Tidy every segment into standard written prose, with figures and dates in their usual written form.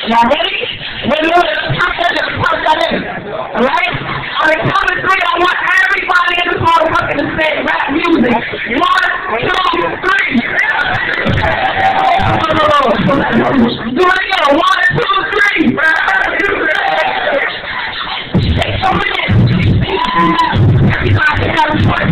Y'all ready? We're going to punch that in. Alright? On the count of three, I want everybody in this motherfucker to say rap music. 1, 2, 3. Do it again. 1, 2, 3. Take some minutes. Everybody have fun.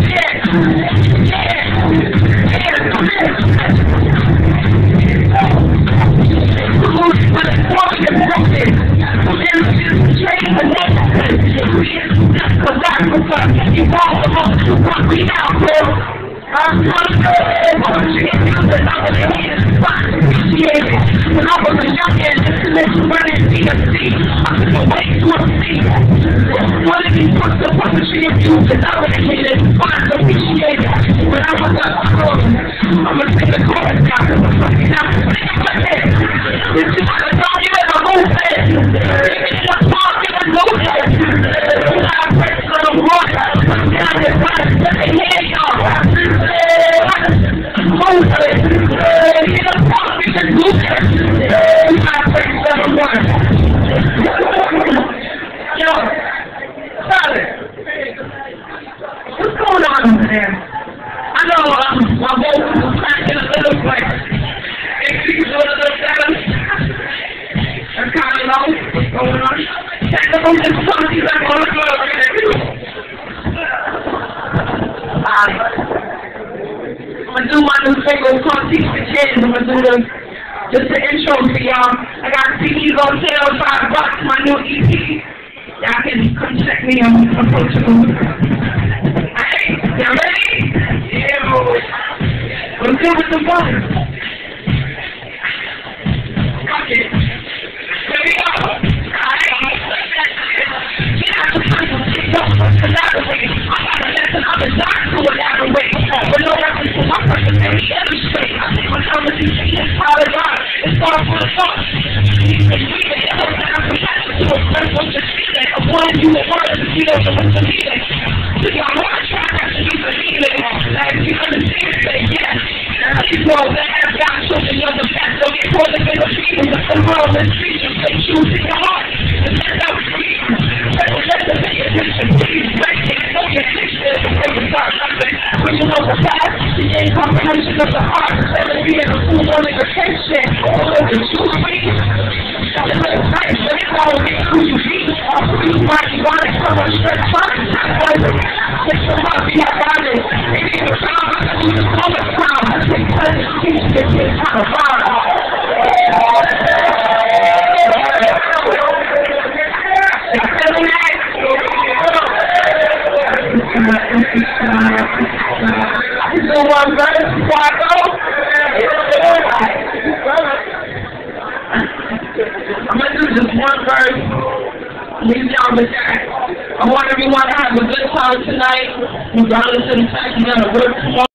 When I was a youngin', let's run and see a seat. I could go wait to a seat. One of these books of puppetry of you, cause I would hate it, find appreciate it. When I was up close, I'ma take the chorus down to the fucking house. It's just like a dog, you ever move it. It's a dog, you ever move it. I press on the water. I just want to let the head y'all. Move it. Get a dog, you can move it. Yo, Charlie, what's going on over there? I know my voice is cracking a little bit. It's a little better. That's kind of low. What's going on? Technical difficulties are going to go over there. I'm going to do my new single called Teach the Kids. I'm going to do just the intro for y'all. I got CDs on sale, $5, my new EP. Y'all can come check me on Approachable. Hey, y'all ready? Yeah, boy. Let's do it with the fun. Fuck it. Here we go. Alright. Get out the circle. Collaborate. I got a lesson. I'm a doctor to elaborate. But no reference to my personality. Illustrate. I think my conversation is part of God. It's far from the thought. One of you at work, you know, the rest of me. So y'all want to try not to use the healing. Like, you understand that, yes. You know that I've got children of the past. Don't get caught up in the feelings of the world and treatment. They choose in your heart. And that's how it's reading. Let the pay attention. Please, right there. Don't get pictures before you start something. When you know the past, the incomprehension of the heart. Instead of being a fool wanting attention. Although the truth reads. That's right. So it's all who you be. You might want to come on straight front. It's the rough, you have got it. It ain't a problem, it's a common problem. Because it's teaching this thing kind of violent. Is there one verse before I go? I'm going to do just one verse. Leave y'all with that. I want everyone to have a good time tonight, regardless of the fact you gotta work tomorrow.